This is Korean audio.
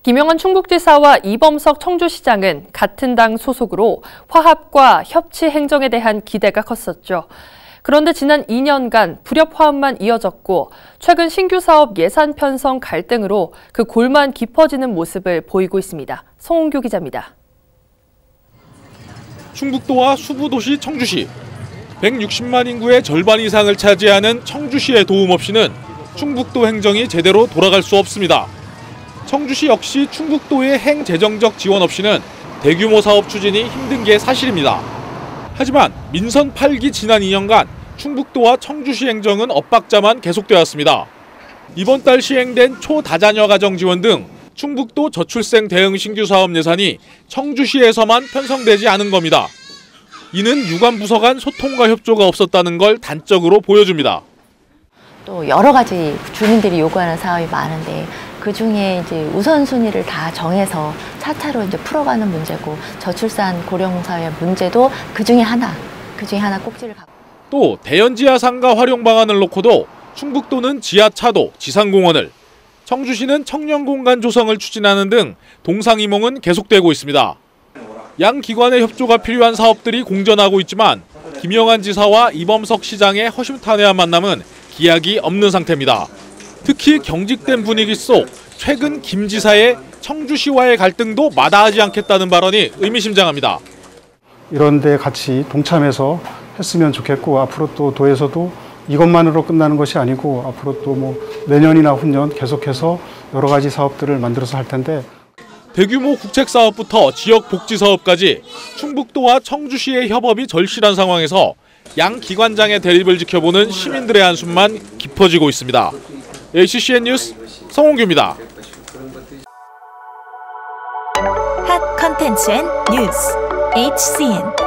김영환 충북지사와 이범석 청주시장은 같은 당 소속으로 화합과 협치 행정에 대한 기대가 컸었죠. 그런데 지난 2년간 불협 화음만 이어졌고 최근 신규 사업 예산 편성 갈등으로 그 골만 깊어지는 모습을 보이고 있습니다. 송홍규 기자입니다. 충북도와 수부도시 청주시, 160만 인구의 절반 이상을 차지하는 청주시의 도움 없이는 충북도 행정이 제대로 돌아갈 수 없습니다. 청주시 역시 충북도의 행재정적 지원 없이는 대규모 사업 추진이 힘든 게 사실입니다. 하지만 민선 8기 지난 2년간 충북도와 청주시 행정은 엇박자만 계속되었습니다. 이번 달 시행된 초다자녀 가정 지원 등 충북도 저출생 대응 신규 사업 예산이 청주시에서만 편성되지 않은 겁니다. 이는 유관 부서 간 소통과 협조가 없었다는 걸 단적으로 보여줍니다. 또 여러 가지 주민들이 요구하는 사업이 많은데 그 중에 이제 우선순위를 다 정해서 차차로 이제 풀어가는 문제고 저출산 고령사회 문제도 그 중에 하나 꼭지를 갖고. 또 대연지하 상가 활용 방안을 놓고도 충북도는 지하차도, 지상공원을, 청주시는 청년공간 조성을 추진하는 등 동상이몽은 계속되고 있습니다. 양 기관의 협조가 필요한 사업들이 공전하고 있지만 김영환 지사와 이범석 시장의 허심탄회한 만남은 기약이 없는 상태입니다. 특히 경직된 분위기 속 최근 김 지사의 청주시와의 갈등도 마다하지 않겠다는 발언이 의미심장합니다. 이런 데 같이 동참해서 했으면 좋겠고 앞으로 또 도에서도 이것만으로 끝나는 것이 아니고 앞으로 또 내년이나 후년 계속해서 여러 가지 사업들을 만들어서 할 텐데 대규모 국책사업부터 지역 복지사업까지 충북도와 청주시의 협업이 절실한 상황에서 양 기관장의 대립을 지켜보는 시민들의 한숨만 깊어지고 있습니다. ACCN 뉴스 성홍규입니다. 핫 컨텐츠 앤 뉴스 HCN